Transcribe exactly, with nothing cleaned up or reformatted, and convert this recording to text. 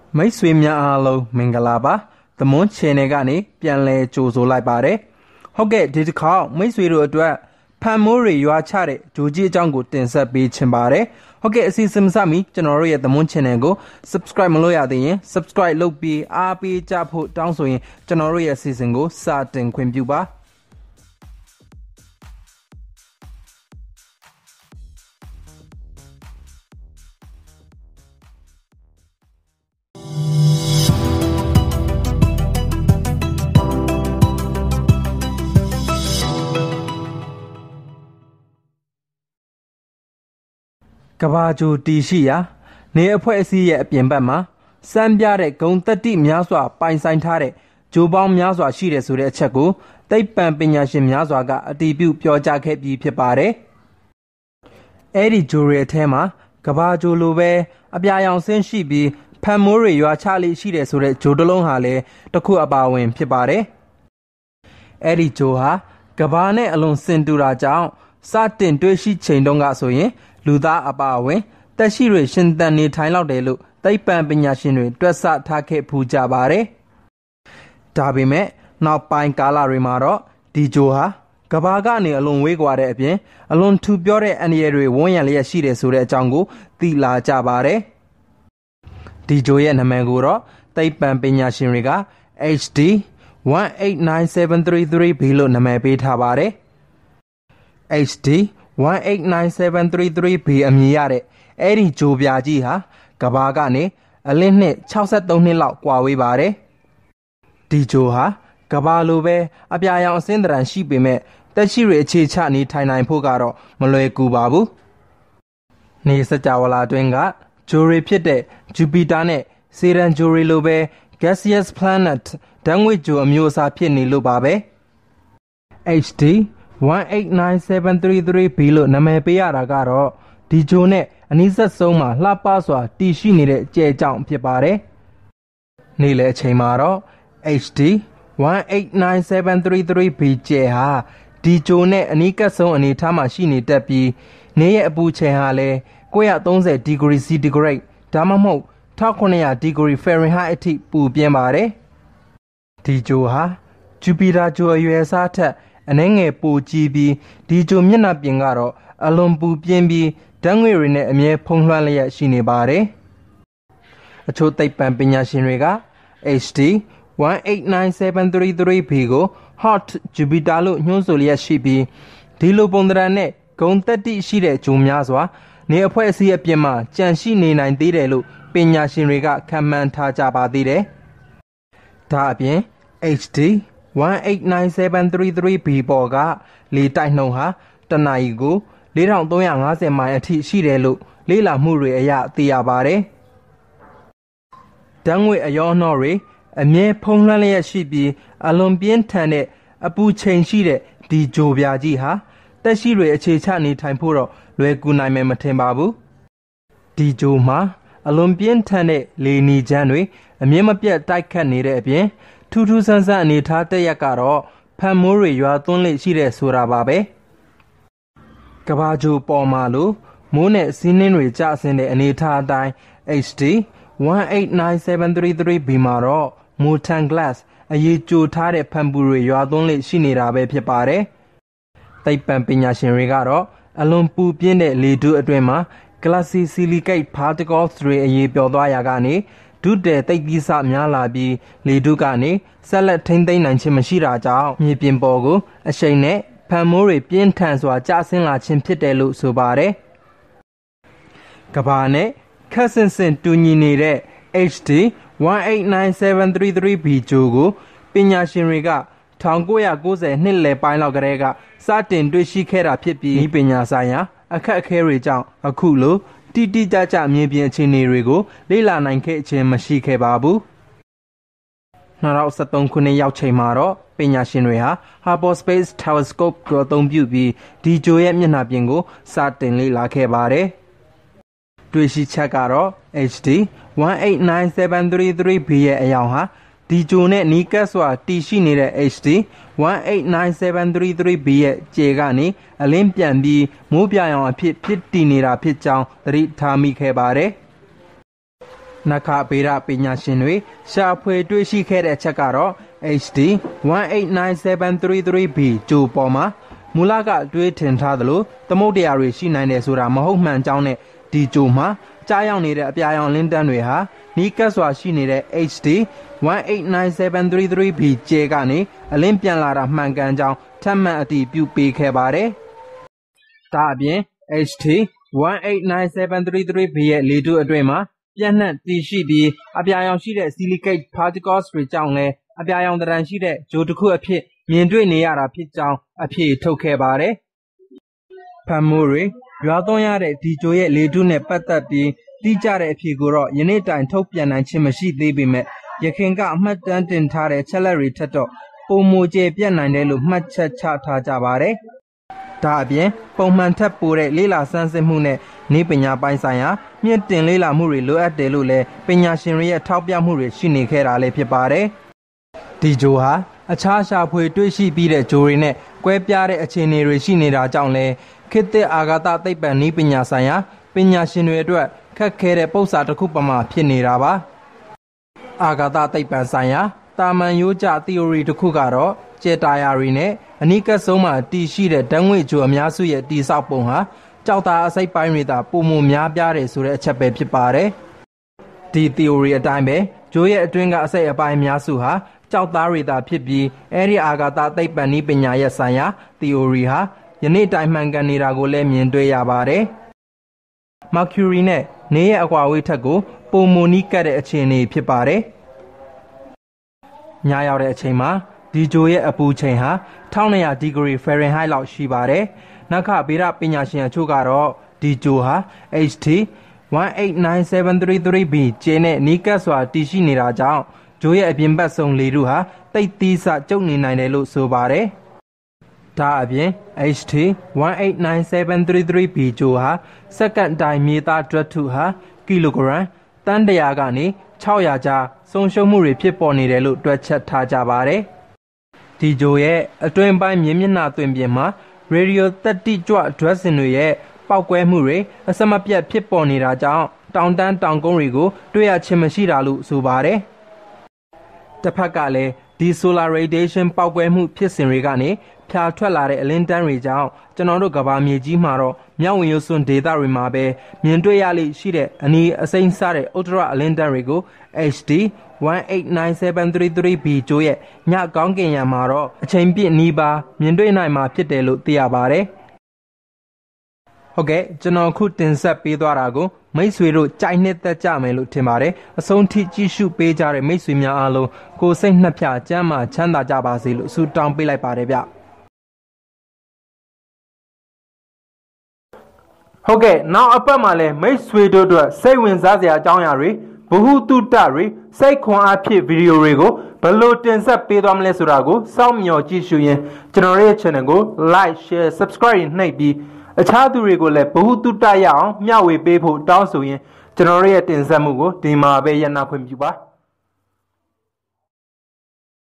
မိတ်ဆွေများအားလုံးမင်္ဂလာပါသမွန်း channel ကနေပြန်လည်ကြိုဆိုလိုက်ပါတယ်ဟုတ်ကဲ့ဒီတစ်ခါမိတ်ဆွေတို့အတွက်ဖန်မိုးတွေရွာချတဲ့ဂျိုကြီးအကြောင်းကိုတင်ဆက်ပေးချင်ပါတယ်ဟုတ်ကဲ့အစီအစဉ်မစမီကျွန်တော်တို့ရဲ့သမွန်း channel ကို subscribe မလုပ်ရသေးရင် subscribe လုပ်ပြီးအားပေးကြဖို့တောင်းဆိုရင်ကျွန်တော်တို့ရဲ့အစီအစဉ်ကိုစတင်ခွင့်ပြုပါကဘာဂျိုတီရှိရာနေအဖွဲ့အစည်းရဲ့အပြင်ဘက်မှာစမ်းပြတဲ့ဂုံတက်တိများစွာပိုင်ဆိုင်ထားတဲ့ဂျိုပေါင်းများစွာရှိတယ်ဆိုတဲ့အချက်ကိုသိပ္ပံပညာရှင်များစွာကအတည်ပြုပြောကြားခဲ့ပြီးဖြစ်ပါတယ်။အဲဒီဂျိုရဲ့အထဲမှာကဘာဂျိုလိုပဲအပြာရောင်ဆင်းရှိပြီးဖန်မိုးတွေရွာချလေးရှိတယ်ဆိုတဲ့ဂျိုတစ်လုံးဟာလည်းတစ်ခုအပါဝင်ဖြစ်ပါတယ်။အဲဒီဂျိုဟာကဘာနဲ့အလွန်စင်တူတာကြောင့်စတင်တွေ့ရှိချိန်တုန်းကဆိုရင်လူသားအပါအဝင်တက်ရှိတွေရှင်သန်နေထိုင်လောက်တယ်လို့သိပ္ပံပညာရှင်တွေတွက်ဆထားခဲ့ဖူးကြပါတယ်။ဒါပေမဲ့နောက်ပိုင်းကာလတွေမှာတော့ဒီဂျိုဟာကဘာကနေအလွန်ဝေးကွာတဲ့အပြင်အလွန်ထူပြောတဲ့အန္တရာယ်တွေဝန်းရံလျက်ရှိတယ်ဆိုတဲ့အကြောင်းကိုသိလာကြပါတယ်။ဒီဂျိုရဲ့နာမည်ကိုတော့သိပ္ပံပညာရှင်တွေက H D one eight nine seven three three b လို့နာမည်ပေးထားပါတယ်။ H D one eight nine seven three three b အမည်ရတဲ့အဲ့ဒီဂျိုပြာကြီးဟာကဘာကနေအလင်းနှစ်sixty-threeနှစ်လောက်ကွာဝေးပါတယ်။ဒီဂျိုဟာကဘာလိုပဲအပြာရောင်အစင်းတရံရှိပေမဲ့တက်ရှိတွေအခြေချနေထိုင်နိုင်ဖို့ကတော့မလွယ်ကူပါဘူး။နေစကြဝဠာတွင်းကဂျိုတွေဖြစ်တဲ့ဂျူပီတာနဲ့စေရန်ဂျိုတွေလိုပဲ gaseous planet ဓာတ်ငွေ့ဂျိုအမျိုးအစားဖြစ်နေလို့ပါပဲ။ H D one eight nine seven three three b လို့နာမည်ပေးရတာကတော့ဒီဂျိုနဲ့အနီးစပ်ဆုံးမှာလှပစွာတည်ရှိနေတဲ့ကျဲကြောင်ဖြစ်ပါတယ်။နေ့လယ်အချိန်မှာတော့ H D one eight nine seven three three b ကျဲဟာဒီဂျိုနဲ့အနီးကပ်ဆုံးအနေထားမှာရှိနေတတ်ပြီးနေ့ရဲ့အပူချိန်ဟာလည်းnine thirtyဒီဂရီစီတီဂရိတ်ဒါမှမဟုတ်nineteen hundredဒီဂရီဖာရင်ဟိုက်အထိပူပြင်းပါတယ်။ဒီဂျိုဟာဂျူပီတာဂျိုအရွယ်အစားထက်အနှဲငယ်ပိုကြီးပြီးဒီဂျိုမျက်နှာပြင်ကတော့အလွန်ပူပြင်းပြီးဓာတ်ငွေ့တွေနဲ့အမြဲဖုံးလွှမ်းလျက်ရှိနေပါတယ်။အချို့သိပ္ပံပညာရှင်တွေက H D one eight nine seven three three b ကို Hot Jupiter လို့ညွှန်းဆိုလျက်ရှိပြီးဒီလိုပုံသဏ္ဍာန်နဲ့ဂုံတက်တိရှိတဲ့ဂျိုများစွာနေအဖွဲ့အစည်းအပြင်မှာကြန့်ရှိနေနိုင်သေးတယ်လို့ပညာရှင်တွေကခန့်မှန်းထားကြပါသေးတယ်။ဒါအပြင် H D one eight nine seven three three b ပေါ်ကလေတိုက်နှုန်းဟာတနာရီကိုfour thousand three hundred fiftyမိုင်အထိရှိတယ်လို့လေ့လာမှုတွေအရသိရပါတယ်။ဓာတ်ငွေ့အရောအနှောတွေအမြဲဖုံးလွှမ်းလျက်ရှိပြီးအလွန်ပြင်းထန်တဲ့အပူချိန်ရှိတဲ့ဒီဂျိုပြာကြီးဟာတက်ရှိတွေအခြေချနေထိုင်ဖို့တော့လွယ်ကူနိုင်မယ်မထင်ပါဘူး။ဒီဂျိုမှာအလွန်ပြင်းထန်တဲ့လေနီချမ်းတွေအမြင့်မပြတ်တိုက်ခတ်နေတဲ့အပြင်ထူးထူးဆန်းဆန်းအနေထားတက်ရက်ကတော့ဖန်မိုးတွေရွာသွန်းလေရှိတဲ့ဆိုတာပါပဲကဘာဂျိုပေါ်မှာလို့မိုးနဲ့စီးနှင်းတွေကျဆင်းတဲ့အနေထားအတိုင်း H D one eight nine seven three three b မှာတော့ molten glass အရေးကြိုထားတဲ့ဖန်ပူတွေရွာသွန်းလေရှိနေတာပဲဖြစ်ပါတယ်သိပ္ပံပညာရှင်တွေကတော့အလွန်ပူပြင်းတဲ့လေထုအတွင်းမှာ glassy silicate particles တွေအရေးပျော်သွားရာကနေဒုတဲ့တိတ်ပြီးစများလာပြီးလေထုကနေဆက်လက်ထိမ့်သိမ်းနိုင်ခြင်းမရှိတာကြောင့်မြေပြင်ပေါ်ကိုအရှိန်နဲ့ဖန်မိုးတွေပြင်းထန်စွာကျဆင်းလာခြင်းဖြစ်တယ်လို့ဆိုပါတယ်။ကဘာနဲ့ခက်ဆင်ဆင်တူညီနေတဲ့ H D one eight nine seven three three b ဂျိုကိုပညာရှင်တွေကnineteen ninetyနှစ်လယ်ပိုင်းလောက်ကတည်းကစတင်တွေ့ရှိခဲ့တာဖြစ်ပြီးပညာဆိုင်ရာအခက်အခဲတွေကြောင့်အခုလိုတိတိကျကျမြေပြင်အခြေအနေတွေကိုလေ့လာနိုင်ခဲ့ခြင်းမရှိခဲ့ပါဘူး။twenty thirteenခုနှစ်ရောက်ချိန်မှာတော့ပညာရှင်တွေဟာ Hubble Space Telescope ကိုအသုံးပြုပြီးဒီဂျိုရဲ့မျက်နှာပြင်ကိုစတင်လေ့လာခဲ့ပါတယ်။တွေ့ရှိချက်ကတော့ H D one eight nine seven three three b ရဲ့အရောင်ဟာဒီဂျိုနဲ့နီးကပ်စွာတည်ရှိနေတဲ့ H D one eight nine seven three three b ရဲ့ကျယ်ကနေအလင်းပြန်ပြီးမိုးပြာရောင်အဖြစ်ဖြစ်တည်နေတာဖြစ်ကြောင်းသတိထားမိခဲ့ပါတယ်။နခဗေဒပညာရှင်တွေရှာဖွေတွေ့ရှိခဲ့တဲ့အချက်ကတော့ H D one eight nine seven three three B ကြိုပေါ်မှာမူလကတွေးထင်ထားသလိုသမုဒ္ဒရာတွေရှိနိုင်တယ်ဆိုတာမဟုတ်မှန်ကြောင်းနဲ့ဒီကြိုမှာကြားရောက်နေတဲ့အပြာရောင်လင်းတန်းတွေဟာနီးကပ်စွာရှိနေတဲ့ H D one eight nine seven three three B ကျဲကနေအလင်းပြန်လာတာမှန်ကန်ကြောင်းထပ်မံအတည်ပြုပေးခဲ့ပါတယ်။ဒါအပြင် H D one eight nine seven three three B ရဲ့လေထုအတွင်းမှာပြန့်နှံ့တည်ရှိပြီးအပြာရောင်ရှိတဲ့ silicate particles တွေကြောင့်လည်းအပြာရောင်သဏ္ဍာန်ရှိတဲ့ဂျိုတစ်ခုအဖြစ်မြင်တွေ့နေရတာဖြစ်ကြောင်းအဖြေထုတ်ခဲ့ပါတယ်။ဖန်မိုးတွေရွာသွန်းရတဲ့ဒီဂျိုရဲ့လေထုနဲ့ပတ်သက်ပြီးတိကျတဲ့အဖြေကိုတော့ယနေ့တိုင်ထုတ်ပြန်နိုင်ခြင်းမရှိသေးပေမဲ့ရခင်ကအမှတ်တမ်းတင်ထားတဲ့ချက်လက်တွေထက်တော့ပုံမူကျေပြတ်နိုင်တယ်လို့မှတ်ချက်ချထားကြပါတယ်။ဒါအပြင်ပုံမှန်ထက်ပိုတဲ့လေးလာစမ်းစစ်မှုနဲ့နေပညာပိုင်းဆိုင်ရာမြင့်တင်လေးလာမှုတွေလိုအပ်တယ်လို့လည်းပညာရှင်တွေရဲ့ထောက်ပြမှုတွေရှိနေခဲ့တာလည်းဖြစ်ပါတယ်။ဒီဂျိုဟာအခြားရှာဖွေတွေ့ရှိပြီးတဲ့ဂျိုတွေနဲ့ကွဲပြားတဲ့အခြေအနေတွေရှိနေတာကြောင့်လည်းခေတ်သစ်အာဂါသသိပ္ပံနည်းပညာဆိုင်ရာပညာရှင်တွေအတွက်ခက်ခဲတဲ့ပုံစံတစ်ခုပမာဖြစ်နေတာပါ။အာဂါသသိပ္ပံဆိုင်ရာတာမန်ရိုးကျ theory တစ်ခုကတော့ကျေတာယာတွေနဲ့အနီးကပ်ဆုံးမှာတည်ရှိတဲ့ဓာတ်ငွေ့ဂျိုအများစုရဲ့တည်ဆောက်ပုံဟာကြောက်သားအစိပ်ပိုင်းတွေသာပုံမများပြားတယ်ဆိုတဲ့အချက်ပဲဖြစ်ပါတယ်။ဒီ theory အတိုင်းပဲဂျိုရဲ့အတွင်းကအစိပ်အပိုင်းအများစုဟာကြောက်သားတွေသာဖြစ်ပြီးအဲဒီအာဂါသသိပ္ပံနည်းပညာရဲ့ဆိုင်ရာ theory ဟာယနေ့တိုင်မှန်ကန်နေတာကိုလည်းမြင်တွေ့ရပါတယ်။ Mercury နဲ့နေရဲ့အကွာအဝေးထက်ကိုပုံမနီးကပ်တဲ့အခြေအနေဖြစ်ပါတယ်။ညရောက်တဲ့အချိန်မှာဒီဂျိုရဲ့အပူချိန်ဟာtwelve hundredဒီဂရီဖာရင်ဟိုက်လောက်ရှိပါတယ်။နောက်ခဗေဒပညာရှင်အချို့ကတော့ဒီဂျိုဟာ H D one eight nine seven three three B ကျင်းနဲ့နီးကပ်စွာတည်ရှိနေတာကြောင့်ဂျိုရဲ့အပြင်ဘက်ဆုံးလေထုဟာတိတ်သီးစကျုပ်နေနိုင်တယ်လို့ဆိုပါတယ်။ဒါအပြင် H D one eight nine seven three three B ဂျိုဟာစက္ကန့်တိုင်းမြေသားဒြပ်ထုဟာကီလိုဂရမ်တန်းတရာကနေsix hundredကြားဆုံးရှုံးမှုတွေဖြစ်ပေါ်နေတယ်လို့တွက်ချက်ထားကြပါတယ်။ဒီဂျိုရဲ့အတွင်းပိုင်းမြင်းမျက်နှာသွင်ပြင်မှာရေဒီယိုသတ္တိကြွဒြပ်စင်တွေရဲ့ပေါက်ကွဲမှုတွေအစမပြတ်ဖြစ်ပေါ်နေတာကြောင့်တောင်တန်းတောင်ကုန်းတွေကိုတွေ့ရခြင်းမရှိတာလို့ဆိုပါတယ်။တစ်ဖက်ကလည်းဒီ solar radiation ပေါက်ကွဲမှုဖြစ်စဉ်တွေကနေဖြာထွက်လာတဲ့အလင်းတန်းတွေကြောင့်ကျွန်တော်တို့ကမ္ဘာမြေကြီးမှာတော့မြောက်ဝင်ရိုးစွန်းဒေသတွေမှာပဲမြင်တွေ့ရလိမ့်ရှိတဲ့အနီးအစိမ်းစားတဲ့ဥတ္တရအလင်းတန်းတွေကို H D one eight nine seven three three B ဂျိုရဲ့ညကောင်းကင်ယံမှာတော့အချိန်ပြည့်နီးပါးမြင်တွေ့နိုင်မှာဖြစ်တယ်လို့သိရပါတယ်။ဟုတ်ကဲ့ကျွန်တော်ခုတင်ဆက်ပေးသွားတာကိုမိတ်ဆွေတို့ကြိုက်နှစ်သက်ကြမယ်လို့ထင်ပါတယ်အဆုံးထိကြည့်ရှုပေးကြတဲ့မိတ်ဆွေများအားလုံးကိုစိတ်နှပြကျမ်းမာချမ်းသာကြပါစေလို့ဆုတောင်းပေးလိုက်ပါတယ်ဗျဟုတ်ကဲ့နောက်အပတ်မှာလည်းမိတ်ဆွေတို့အတွက်စိတ်ဝင်စားစရာအကြောင်းအရာတွေဘ ഹു တုတတွေစိတ်ခွန်အားဖြစ်ဗီဒီယိုတွေကိုဘယ်လိုတင်ဆက်ပေးသွားမလဲဆိုတာကိုစောင့်မျှော်ကြည့်ရှုရင်းကျွန်တော်ရဲ့ channel ကို like share subscribe နှိပ်ပြီးအခြားသူတွေကိုလည်းဘ ഹു တုတရအောင်မျှဝေပေးဖို့တောင်းဆိုရင်းကျွန်တော်ရဲ့တင်ဆက်မှုကိုဒီမှာပဲရပ်နာခွင့်ပြုပါ